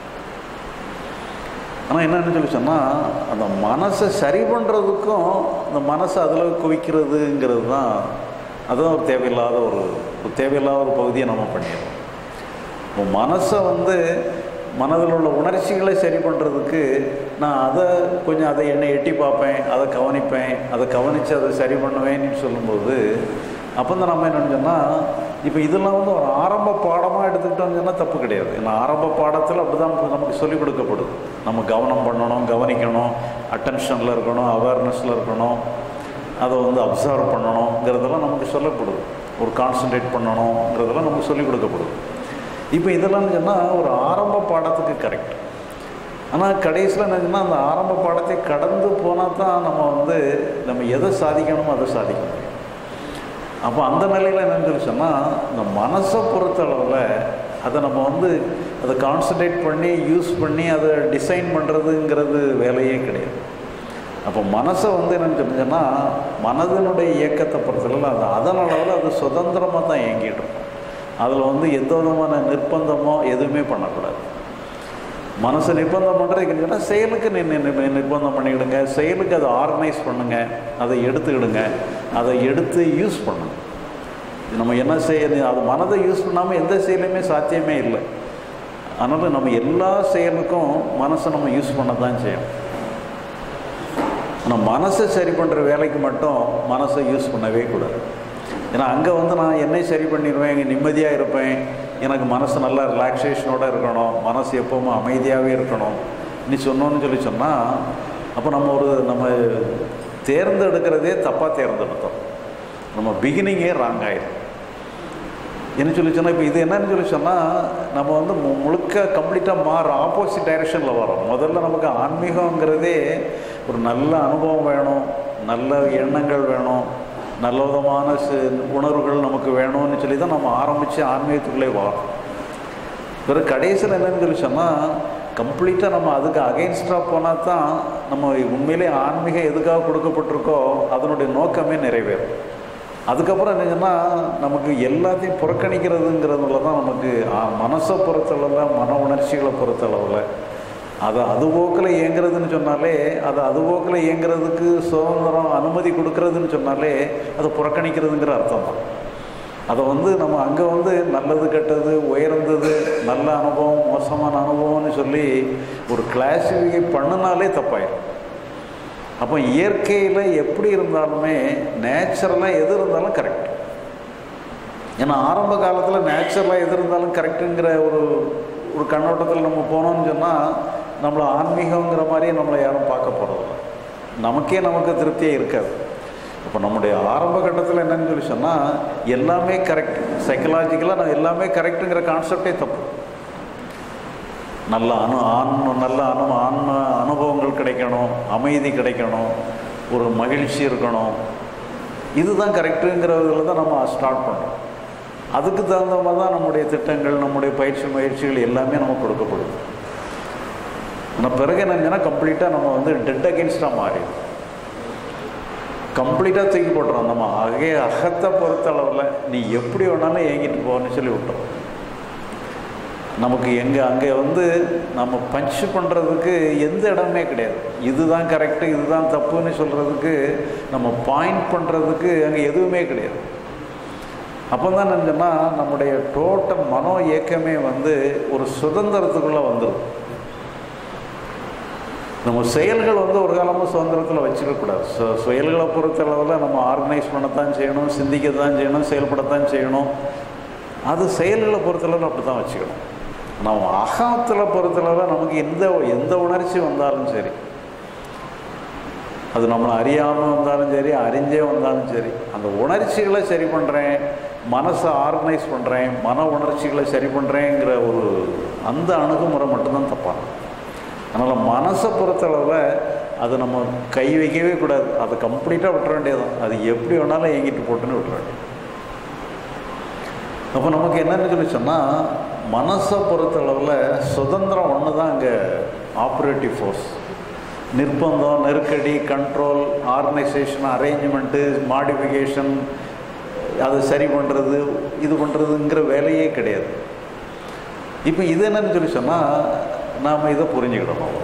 ஆனால் என்னென்னு சொல்லி சொன்னால், அந்த மனசை சரி பண்ணுறதுக்கும் அந்த மனசை அதில் குவிக்கிறதுங்கிறது தான், அதுதான் ஒரு தேவையில்லாத ஒரு ஒரு தேவையில்லாத ஒரு பகுதியை நம்ம பண்ணிடுறோம். இப்போ மனசை வந்து மனதில் உள்ள உணர்ச்சிகளை சரி பண்ணுறதுக்கு நான் அதை கொஞ்சம் அதை என்னை எட்டி பார்ப்பேன், அதை கவனிப்பேன், அதை கவனித்து அதை சரி பண்ணுவேன்னு சொல்லும்போது, அப்போ தான் நம்ம என்னென்னு சொன்னால், இப்போ இதெல்லாம் வந்து ஒரு ஆரம்ப பாடமாக எடுத்துக்கிட்டோம்னு சொன்னால் தப்பு கிடையாது. ஏன்னா ஆரம்ப பாடத்தில் அப்படி தான் நமக்கு சொல்லிக் கொடுக்கப்படுது. நம்ம கவனம் பண்ணணும், கவனிக்கணும், அட்டென்ஷனில் இருக்கணும், அவேர்னஸில் இருக்கணும், அதை வந்து அப்சர்வ் பண்ணணுங்கிறதெல்லாம் நமக்கு சொல்லப்படுது. ஒரு கான்சன்ட்ரேட் பண்ணணுங்கிறதெல்லாம் நமக்கு சொல்லிக் கொடுக்கப்படுது. இப்போ இதெல்லாம் சொன்னால் ஒரு ஆரம்ப பாடத்துக்கு கரெக்ட். ஆனால் கடைசியில் என்னச்சுன்னா, அந்த ஆரம்ப பாடத்தை கடந்து போனால் தான் நம்ம வந்து நம்ம எதை சாதிக்கணுமோ அதை சாதிக்க முடியும். அப்போ அந்த நிலையில் என்னன்னு சொல்லி சொன்னால், இந்த மனசை பொறுத்தளவில் அதை நம்ம வந்து அதை கான்சன்ட்ரேட் பண்ணி யூஸ் பண்ணி அதை டிசைன் பண்ணுறதுங்கிறது வேலையே கிடையாது. அப்போ மனசை வந்து என்னென்னு சொன்னீங்கன்னா, மனதினுடைய இயக்கத்தை பொறுத்தளவில் அது அதன் அளவில் அது சுதந்திரமாக தான் இயங்கிட்டு இருக்கும். அதில் வந்து எந்த விதமான நிர்பந்தமோ எதுவுமே பண்ணக்கூடாது. மனசை நிர்பந்தம் பண்ணுறதுக்கு சொன்னால் செயலுக்கு நிர்பந்தம் பண்ணிக்கிடுங்க, செயலுக்கு அதை ஆர்கனைஸ் பண்ணுங்கள், அதை எடுத்துக்கிடுங்க, அதை எடுத்து யூஸ் பண்ணுங்க. நம்ம என்ன செய்ய, அது மனதை யூஸ் பண்ணாமல் எந்த செயலுமே சாத்தியமே இல்லை. அதனால் நம்ம எல்லா செயலுக்கும் மனசை நம்ம யூஸ் பண்ண தான் செய்யணும். ஆனால் மனசை சரி பண்ணுற வேலைக்கு மட்டும் மனசை யூஸ் பண்ணவே கூடாது. ஏன்னா அங்கே வந்து நான் என்னை சரி பண்ணிடுவேன், இங்கே நிம்மதியாக இருப்பேன், எனக்கு மனசு நல்லா ரிலாக்ஸேஷனோடு இருக்கணும், மனசு எப்போவுமே அமைதியாகவே இருக்கணும் நீ சொன்னோன்னு சொல்லி சொன்னால், அப்போ நம்ம ஒரு நம்ம தேர்ந்தெடுக்கிறதே தப்பாக தேர்ந்தெடுத்தோம். நம்ம பிகினிங்கே ராங் ஆகிடும். என்ன சொல்லி சொன்னால், இப்போ இது என்னன்னு சொல்லி சொன்னால், நம்ம வந்து மு முழுக்க கம்ப்ளீட்டாக மாற ஆப்போசிட் டைரெக்ஷனில் வரோம். முதல்ல நமக்கு ஆன்மீகங்கிறதே ஒரு நல்ல அனுபவம் வேணும், நல்ல எண்ணங்கள் வேணும், நல்ல விதமான உணர்வுகள் நமக்கு வேணும்னு சொல்லி தான் நம்ம ஆரம்பித்து ஆன்மீகத்துக்குள்ளே வரோம். பிறகு கடைசியில் என்னன்னு சொல்லி சொன்னால், கம்ப்ளீட்டாக நம்ம அதுக்கு அகெயின்ஸ்டாக போனால் தான் நம்ம உண்மையிலே ஆன்மீகம் எதுக்காக கொடுக்கப்பட்டிருக்கோ அதனுடைய நோக்கமே நிறைவேறும். அதுக்கப்புறம் என்னன்னா, நமக்கு எல்லாத்தையும் புறக்கணிக்கிறதுங்கிறதுல தான் நமக்கு மனசை பொறுத்தளவில், மன உணர்ச்சிகளை பொறுத்தளவில் அதை அதுபோக்கில் இயங்குறதுன்னு சொன்னாலே, அதை அதுபோக்கில் இயங்குறதுக்கு சுதந்திரம் அனுமதி கொடுக்கறதுன்னு சொன்னாலே அதை புறக்கணிக்கிறதுங்கிற அர்த்தம் தான். அதை வந்து நம்ம அங்கே வந்து நல்லது கெட்டது, உயர்ந்தது, நல்ல அனுபவம், மோசமான அனுபவம்னு சொல்லி ஒரு கிளாஸிஃபை பண்ணினாலே தப்பாயிடும். அப்போ இயற்கையில் எப்படி இருந்தாலுமே நேச்சுரலாக எது இருந்தாலும் கரெக்ட். ஏன்னா ஆரம்ப காலத்தில் நேச்சுரலாக எது இருந்தாலும் கரெக்டுங்கிற ஒரு ஒரு கண்ணோட்டத்தில் நம்ம போனோம்னு சொன்னால், நம்மளை ஆன்மீகங்கிற மாதிரியே நம்மளை யாரும் பார்க்க போகிறதில்ல, நமக்கே நமக்கு திருப்தியே இருக்காது. இப்போ நம்முடைய ஆரம்ப கட்டத்தில் என்னன்னு சொல்லி சொன்னால், எல்லாமே கரெக்ட், சைக்கலாஜிக்கலாக நான் எல்லாமே கரெக்டுங்கிற கான்செப்டே தப்பு. நல்ல அனு ஆன்ம நல்ல அனு ஆன்ம அனுபவங்கள் கிடைக்கணும், அமைதி கிடைக்கணும், ஒரு மகிழ்ச்சி இருக்கணும், இதுதான் கரெக்டுங்கிறதுல தான் நம்ம ஸ்டார்ட் பண்ணுறோம். அதுக்கு தகுந்த மாதிரி தான் நம்முடைய திட்டங்கள், நம்முடைய பயிற்சி முயற்சிகள் எல்லாமே நமக்கு கொடுக்கப்படுது. ஆனால் பிறகு என்னன்னா, கம்ப்ளீட்டாக நம்ம வந்து டெட் அகெயின்ஸ்டாக மாறிடும். கம்ப்ளீட்டாக தூக்கி போட்டுறோம். நம்ம அகே அகத்தை பொறுத்தளவில் நீ எப்படி வேணாலும் ஏங்கிட்டு போன்னு சொல்லி விட்டோம். நமக்கு எங்கே அங்கே வந்து நம்ம பஞ்ச் பண்ணுறதுக்கு எந்த இடமே கிடையாது. இதுதான் கரெக்டு, இதுதான் தப்புன்னு சொல்கிறதுக்கு, நம்ம பாயிண்ட் பண்ணுறதுக்கு அங்கே எதுவுமே கிடையாது. அப்போ தான் நினச்சோன்னா நம்முடைய டோட்டல் மனோ இயக்கமே வந்து ஒரு சுதந்திரத்துக்குள்ளே வந்துடும். நம்ம செயல்கள் வந்து ஒரு காலமும் சுதந்திரத்தில் வச்சுக்கக்கூடாது. ஸோ செயல்களை பொறுத்தளவில் நம்ம ஆர்கனைஸ் பண்ணத்தான் செய்யணும், சிந்திக்கத்தான் செய்யணும், செயல்படத்தான் செய்யணும். அது செயல்களை பொறுத்தளவில் அப்படி தான் வச்சுக்கணும். நம்ம அகத்தில் பொறுத்தளவில் நமக்கு எந்த எந்த உணர்ச்சி வந்தாலும் சரி, அது நம்மளை அறியாமல் வந்தாலும் சரி, அறிஞ்சே வந்தாலும் சரி, அந்த உணர்ச்சிகளை சரி பண்ணுறேன், மனசை ஆர்கனைஸ் பண்ணுறேன், மன உணர்ச்சிகளை சரி பண்ணுறேங்கிற ஒரு அந்த அணுகுமுறை மட்டும்தான் தப்பான. அதனால் மனசை பொறுத்தளவில் அது நம்ம கை வைக்கவே கூடாது. அதை கம்ப்ளீட்டாக விட்டுற வேண்டியதுதான். அது எப்படி வேணாலும் இயங்கிட்டு போட்டுன்னு விட்டுற வேண்டியது. அப்போ நமக்கு என்னென்னு சொல்லி சொன்னால், மனசை பொறுத்தளவில் சுதந்திரம் ஒன்று தான் அங்கே ஆப்ரேட்டிவ் ஃபோர்ஸ். நிர்பந்தம், நெருக்கடி, கண்ட்ரோல், ஆர்கனைசேஷன், அரேஞ்ச்மெண்ட்டு, மாடிஃபிகேஷன், அதை சரி பண்ணுறது, இது பண்ணுறதுங்கிற வேலையே கிடையாது. இப்போ இது என்னன்னு சொல்லி சொன்னால் நாம் இதை புரிஞ்சுக்கிடணும்.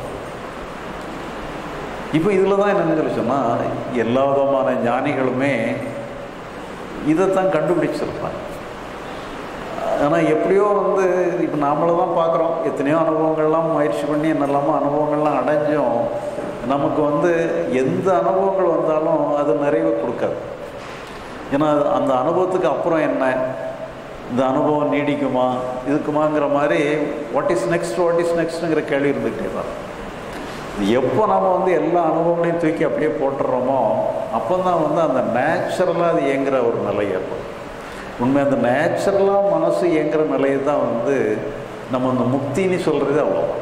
இப்போ இதில் தான் என்னென்னு சொல்லி சொன்னால், எல்லா விதமான ஞானிகளுமே இதைத்தான் கண்டுபிடிச்சிருப்பாங்க. ஆனால் எப்படியோ வந்து இப்போ நாமளை தான் பார்க்குறோம். எத்தனையோ அனுபவங்கள்லாம் முயற்சி பண்ணி என்னெல்லாமோ அனுபவங்கள்லாம் அடைஞ்சோம். நமக்கு வந்து எந்த அனுபவங்கள் வந்தாலும் அது நிறைவை கொடுக்காது. ஏன்னா அந்த அனுபவத்துக்கு அப்புறம் என்ன, இந்த அனுபவம் நீடிக்குமா, இதுக்குமாங்கிற மாதிரி what is next what is நெக்ஸ்ட்டுங்கிற கேள்வி இருந்துகிட்டே தான். எப்போ நம்ம வந்து எல்லா அனுபவங்களையும் தூக்கி அப்படியே போட்டுடுறோமோ அப்போ தான் வந்து அந்த நேச்சுரலாக அது இயங்குகிற ஒரு நிலை ஏற்படும். உண்மை அந்த நேச்சுரலாக மனசு இயங்குகிற நிலையை தான் வந்து நம்ம அந்த முக்தின்னு சொல்கிறது. அவ்வளோதான்.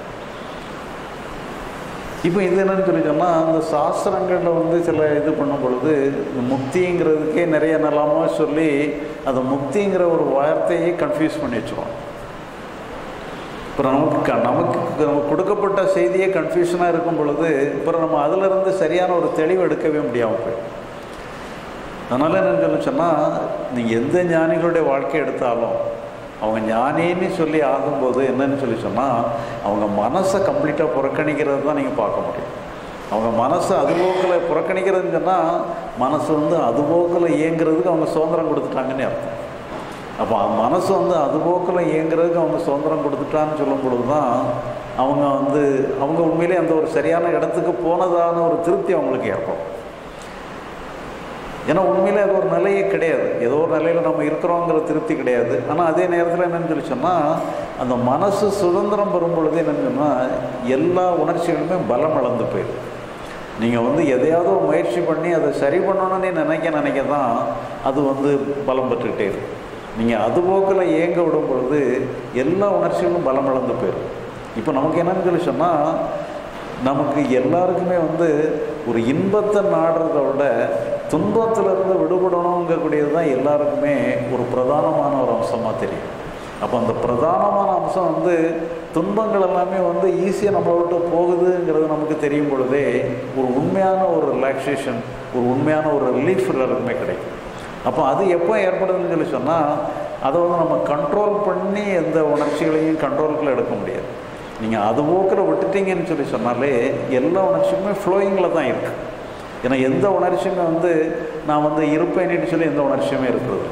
இப்போ இது என்னன்னு சொல்லி சொன்னால், அந்த சாஸ்திரங்களில் வந்து சில இது பண்ணும் பொழுது இந்த முக்திங்கிறதுக்கே நிறைய நல்லாமோ சொல்லி அந்த முக்திங்கிற ஒரு வார்த்தையை கன்ஃபியூஸ் பண்ணி வச்சுருவோம். இப்போ நமக்கு நமக்கு நமக்கு கொடுக்கப்பட்ட செய்தியே கன்ஃபியூஷனாக இருக்கும் பொழுது அப்புறம் நம்ம அதிலிருந்து சரியான ஒரு தெளிவு எடுக்கவே முடியாமல் போயிடும். அதனால் என்னென்னு சொல்லி சொன்னால், நீங்கள் எந்த ஞானிகளுடைய வாழ்க்கை எடுத்தாலும் அவங்க ஞானின்னு சொல்லி ஆகும்போது என்னன்னு சொல்லி சொன்னால், அவங்க மனசை கம்ப்ளீட்டாக புறக்கணிக்கிறது தான் நீங்கள் பார்க்க முடியும். அவங்க மனசை அதுபோக்கில் புறக்கணிக்கிறதுன்னு சொன்னால், மனசு வந்து அதுபோக்கில் இயங்குறதுக்கு அவங்க சுதந்திரம் கொடுத்துட்டாங்கன்னு அர்த்தம். அப்போ மனசு வந்து அதுபோக்கில் இயங்குறதுக்கு அவங்க சுதந்திரம் கொடுத்துட்டான்னு சொல்லும் பொழுது தான் அவங்க வந்து அவங்க உண்மையிலே அந்த ஒரு சரியான இடத்துக்கு போனதான ஒரு திருப்தி அவங்களுக்கு ஏற்படும். ஏன்னா உண்மையிலே அது ஒரு நிலையே கிடையாது. ஏதோ ஒரு நிலையில் நம்ம இருக்கிறோங்கிற திருப்தி கிடையாது. ஆனால் அதே நேரத்தில் என்னென்னு சொல்லி சொன்னால், அந்த மனசு சுதந்திரம் பெறும் பொழுது என்னென்னு சொன்னால் எல்லா உணர்ச்சிகளுமே பலம் இழந்து போயிடும். நீங்கள் வந்து எதையாவது முயற்சி பண்ணி அதை சரி பண்ணணும்னு நினைக்க நினைக்க தான் அது வந்து பலம் பெற்றுக்கிட்டே இருக்கும். நீங்கள் அதுபோக்கில் இயங்க விடும் பொழுது எல்லா உணர்ச்சிகளும் பலம் இழந்து போயிடும். இப்போ நமக்கு என்னென்னு சொல்லி சொன்னால், நமக்கு எல்லாருக்குமே வந்து ஒரு இன்பத்தை நாடுறத விட துன்பத்திலிருந்து விடுபடணுங்கக்கூடியது தான் எல்லாருக்குமே ஒரு பிரதானமான ஒரு அம்சமாக தெரியும். அப்போ அந்த பிரதானமான அம்சம் வந்து துன்பங்கள் எல்லாமே வந்து ஈஸியாக நம்மளை விட்டு போகுதுங்கிறது நமக்கு தெரியும் பொழுதே ஒரு உண்மையான ஒரு ரிலாக்ஸேஷன், ஒரு உண்மையான ஒரு ரிலீஃப் எல்லாருக்குமே கிடைக்கும். அப்போ அது எப்போ ஏற்படுதுன்னு சொல்லி சொன்னால், அதை வந்து நம்ம கண்ட்ரோல் பண்ணி எந்த உணர்ச்சிகளையும் கண்ட்ரோலுக்குள்ளே எடுக்க முடியாது. நீங்கள் அது போக்கில் விட்டுட்டீங்கன்னு சொல்லி சொன்னாலே எல்லா உணர்ச்சியுமே ஃப்ளோயிங்கில் தான் இருக்குது. ஏன்னா எந்த உணர்ச்சியுமே வந்து நான் வந்து இருப்பேன்னு சொல்லி எந்த உணர்ச்சியுமே இருக்கிறது.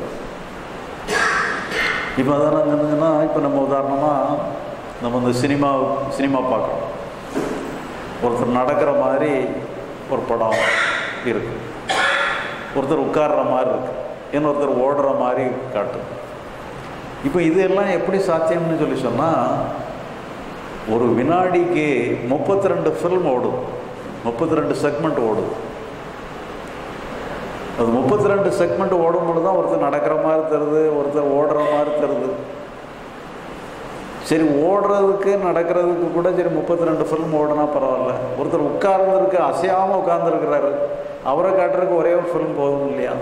இப்போ அதான் என்னதுன்னா, இப்போ நம்ம உதாரணமாக நம்ம இந்த சினிமா சினிமா பார்க்குறோம். ஒருத்தர் நடக்கிற மாதிரி ஒரு படம் இருக்குது, ஒருத்தர் உட்கார்ற மாதிரி இருக்குது, இன்னொருத்தர் ஓடுற மாதிரி காட்டு. இப்போ இதெல்லாம் எப்படி சாத்தியம்னு சொல்லி சொன்னால், ஒரு வினாடிக்கு முப்பத்தி ரெண்டு ஃபில்ம் ஓடுது, முப்பத்தி ரெண்டு செக்மெண்ட் ஓடுது. அது முப்பத்தி ரெண்டு செக்மெண்ட் ஓடும்பொழுது தான் ஒருத்தர் நடக்கிற மாதிரி தருது, ஒருத்தர் ஓடுற மாதிரி தருது. சரி, ஓடுறதுக்கு நடக்கிறதுக்கு கூட சரி முப்பத்தி ரெண்டு ஃபில்ம் ஓடுனா பரவாயில்ல. ஒருத்தர் உட்கார்ந்துருக்கு, அசையாமல் உட்கார்ந்துருக்கிறாரு, அவரை காட்டுறதுக்கு ஒரே ஒரு ஃபில்ம் போதும் இல்லையா?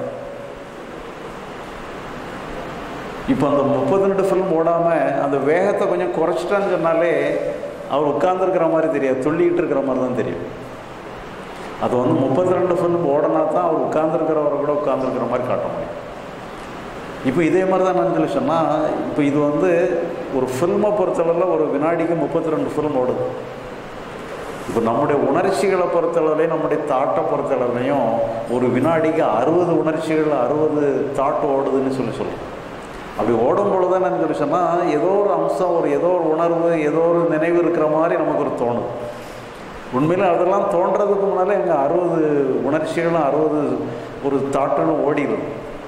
இப்போ அந்த முப்பத்தி ரெண்டு ஃபில்ம் ஓடாமல் அந்த வேகத்தை கொஞ்சம் குறைச்சிட்டான்னு சொன்னாலே அவர் உட்கார்ந்துருக்கிற மாதிரி தெரியாது, துள்ளிக்கிட்டு இருக்கிற மாதிரி தான் தெரியும். அது வந்து முப்பத்தி ரெண்டு ஃபிலிம் ஓடனா தான் அவர் உட்கார்ந்துருக்கிறவரை கூட உட்கார்ந்துருக்கிற மாதிரி காட்ட முடியும். இப்போ இதே மாதிரி தான் நான் சொல்லி சொன்னால், இப்போ இது வந்து ஒரு ஃபில்மை பொறுத்தளவில் ஒரு வினாடிக்கு முப்பத்தி ரெண்டு ஃபிலிம் ஓடுது. இப்போ நம்முடைய உணர்ச்சிகளை பொறுத்தளவுலையும் நம்முடைய தாட்டை பொறுத்தளவுலையும் ஒரு வினாடிக்கு அறுபது உணர்ச்சிகள் அறுபது தாட்டு ஓடுதுன்னு சொல்லி சொல்லுவோம். அப்படி ஓடும் பொழுது தான் நான் சொல்லி சொன்னால், ஏதோ ஒரு அம்சம், ஒரு ஏதோ ஒரு உணர்வு, ஏதோ ஒரு நினைவு இருக்கிற மாதிரி நமக்கு ஒரு தோணுது. உண்மையில் அதெல்லாம் தோன்றதுக்கு முன்னாலே எங்கே அறுபது உணர்ச்சிகளும் அறுபது ஒரு தாட்டுகளும் ஓடிடும்.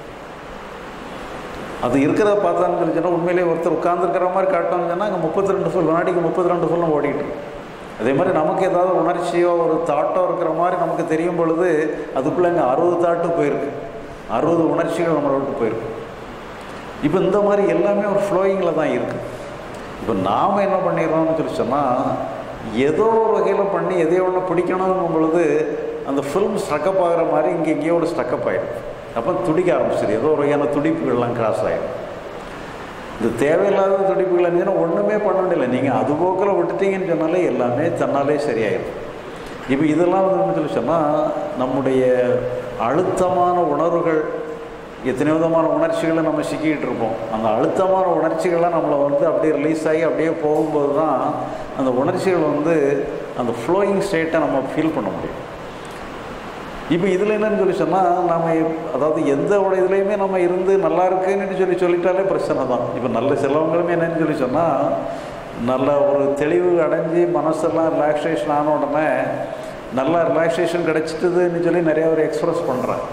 அது இருக்கிறத பார்த்தான்னு சொல்லி சொன்னால், உண்மையிலே ஒருத்தர் உட்கார்ந்துருக்கிற மாதிரி காட்டணும்னு சொன்னால் அங்கே முப்பத்தி ரெண்டு ஃபுல் வினாடிக்கு முப்பத்தி ரெண்டு ஃபுல்லும் ஓடிட்டு. அதே மாதிரி நமக்கு ஏதாவது உணர்ச்சியோ ஒரு தாட்டோ இருக்கிற மாதிரி நமக்கு தெரியும் பொழுது அதுக்குள்ளே அங்கே அறுபது தாட்டு போயிருக்கு, அறுபது உணர்ச்சிகள் நம்மளை விட்டு போயிருக்கு. இப்போ இந்த மாதிரி எல்லாமே ஒரு ஃப்ளோயிங்கில் தான் இருக்குது. இப்போ நாம் என்ன பண்ணிடுறோம்னு சொல்லி சொன்னால், ஏதோ ஒரு வகையில் பண்ணி எதையோ ஒன்று பிடிக்கணுங்கும் பொழுது அந்த ஃபில்ம் ஸ்ட்ரக்கப் ஆகிற மாதிரி இங்கே எங்கேயோ ஒரு ஸ்ட்ரக்கப் ஆகிடும். அப்போ துடிக்க ஆரம்பிச்சிது, ஏதோ ஒரு வகையான துடிப்புகள்லாம் கிராஸ் ஆகிடும். இந்த தேவையில்லாத துடிப்புகள் இருந்துச்சுன்னா ஒன்றுமே பண்ண முடியல. நீங்கள் அது போக்கில் விட்டுட்டீங்கன்னு சொன்னாலே எல்லாமே தன்னாலே சரியாயிடும். இப்போ இதெல்லாம் வந்து சொல்லி சொன்னால், நம்முடைய அழுத்தமான உணர்வுகள், எத்தனை விதமான உணர்ச்சிகளை நம்ம சிக்கிக்கிட்டு இருப்போம். அந்த அழுத்தமான உணர்ச்சிகள்லாம் நம்மளை வந்து அப்படியே ரிலீஸ் ஆகி அப்படியே போகும்போது தான் அந்த உணர்ச்சிகள் வந்து அந்த ஃப்ளோயிங் ஸ்டேட்டை நம்ம ஃபீல் பண்ண முடியும். இப்போ இதில் என்னன்னு சொல்லி சொன்னால், நம்ம அதாவது எந்த ஒரு இதுலேயுமே நம்ம இருந்து நல்லா இருக்குன்னு சொல்லி சொல்லிட்டாலே பிரச்சனை தான். இப்போ நல்ல சிலவங்களுமே என்னன்னு சொல்லி சொன்னால், நல்ல ஒரு தெளிவு அடைஞ்சி மனசெல்லாம் ரிலாக்ஸேஷன் ஆன உடனே நல்லா ரிலாக்ஸேஷன் கிடச்சிட்டுதுன்னு சொல்லி நிறையா ஒரு எக்ஸ்ப்ரெஸ் பண்ணுறாங்க.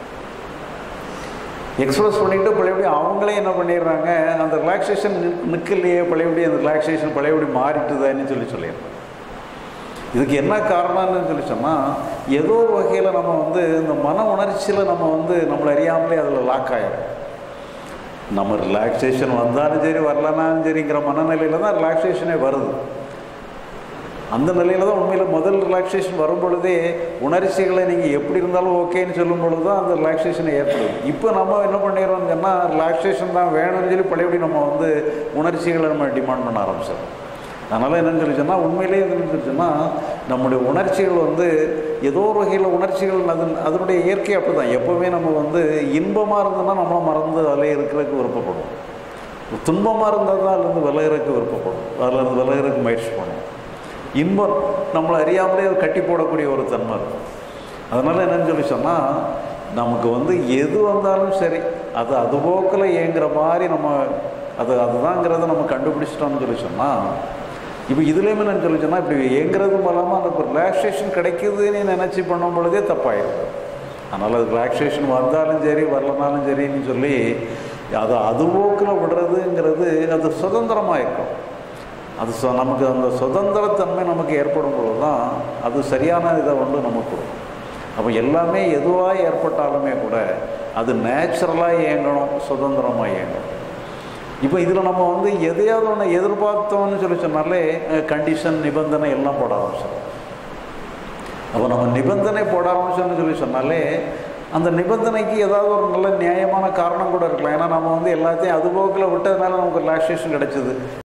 எக்ஸ்ப்ரெஸ் பண்ணிவிட்டு பழையபடி அவங்களே என்ன பண்ணிடுறாங்க, அந்த ரிலாக்ஸேஷன் நிற்கலையே, பழையபடி அந்த ரிலாக்ஸேஷன் பழையபடி மாறிட்டுதான்னு சொல்லி சொல்லிடுறாங்க. இதுக்கு என்ன காரணம்னு சொல்லி சொன்னால், ஏதோ ஒரு வகையில் நம்ம வந்து இந்த மன உணர்ச்சியில் நம்ம வந்து நம்மளை அறியாமலே அதில் லாக் ஆகிடும். நம்ம ரிலாக்ஸேஷன் வந்தாலும் சரி வரலனாலும் சரிங்கிற மனநிலையில் தான் ரிலாக்ஸேஷனே வருது. அந்த நிலையில் தான் உண்மையில் முதல் ரிலாக்ஸேஷன் வரும் பொழுதே உணர்ச்சிகளை நீங்கள் எப்படி இருந்தாலும் ஓகேன்னு சொல்லும் பொழுது தான் அந்த ரிலாக்ஸேஷனை ஏற்படுது. இப்போ நம்ம என்ன பண்ணிடுறோம்னு சொன்னால், ரிலாக்ஸேஷன் தான் வேணும்னு சொல்லி பழையபடி நம்ம வந்து உணர்ச்சிகளை நம்ம டிமாண்ட் பண்ண ஆரம்பிச்சிடும். அதனால் என்னென்னு சொல்லி சொன்னால், உண்மையிலே என்னென்னு சொல்லி சொன்னால், நம்முடைய உணர்ச்சிகள் வந்து ஏதோ ஒரு வகையில் உணர்ச்சிகள் அது அதனுடைய இயற்கை அப்படி தான். எப்போவுமே நம்ம வந்து இன்பமாக இருந்தோம்னா நம்மளை மறந்து அதில் இருக்கிறதுக்கு விருப்பப்படும். துன்பமாக இருந்தால் தான் அதுலேருந்து விலகிறதுக்கு விருப்பப்படும், அதிலேருந்து விலகிறதுக்கு முயற்சி பண்ணும். இன்பம் நம்மளை அறியாமலே அது கட்டி போடக்கூடிய ஒரு தன்மை இருக்கும். அதனால் என்னென்னு சொல்லி சொன்னால், நமக்கு வந்து எது வந்தாலும் சரி அது அதுபோக்கில் இயங்குகிற மாதிரி நம்ம அது அதுதாங்கிறத நம்ம கண்டுபிடிச்சிட்டோம்னு சொல்லி சொன்னால், இப்போ இதுலேயுமே நான் சொல்லி சொன்னால், இப்படி இயங்குறது மூலமாக அந்த ரிலாக்ஸேஷன் கிடைக்குதுன்னு நினச்சி பண்ணும் பொழுதே தப்பாயிடுது. அதனால் அது ரிலாக்ஸேஷன் வந்தாலும் சரி வரலனாலும் சரின்னு சொல்லி அதை அதுபோக்கில் விடுறதுங்கிறது அது சுதந்திரமாக இருக்கும். அது சொ நமக்கு அந்த சுதந்திரத்தன்மை நமக்கு ஏற்படும் பொழுது தான் அது சரியான இதை வந்து நமக்கு கொடுக்கும். அப்போ எல்லாமே எதுவாக ஏற்பட்டாலுமே கூட அது நேச்சுரலாக இயங்கணும், சுதந்திரமாக இயங்கணும். இப்போ இதில் நம்ம வந்து எதையாவது ஒன்று எதிர்பார்த்தோம்னு சொல்லி சொன்னாலே கண்டிஷன், நிபந்தனை எல்லாம் போட ஆரம்பிச்சோம். அப்போ நம்ம நிபந்தனை போட ஆரம்பிச்சோம்னு சொல்லி சொன்னாலே அந்த நிபந்தனைக்கு ஏதாவது ஒரு நல்ல நியாயமான காரணம் கூட இருக்கலாம். ஏன்னா நம்ம வந்து எல்லாத்தையும் அதுபோக்கில் விட்டதுனால நமக்கு ரிலாக்ஸேஷன் கிடைச்சிது.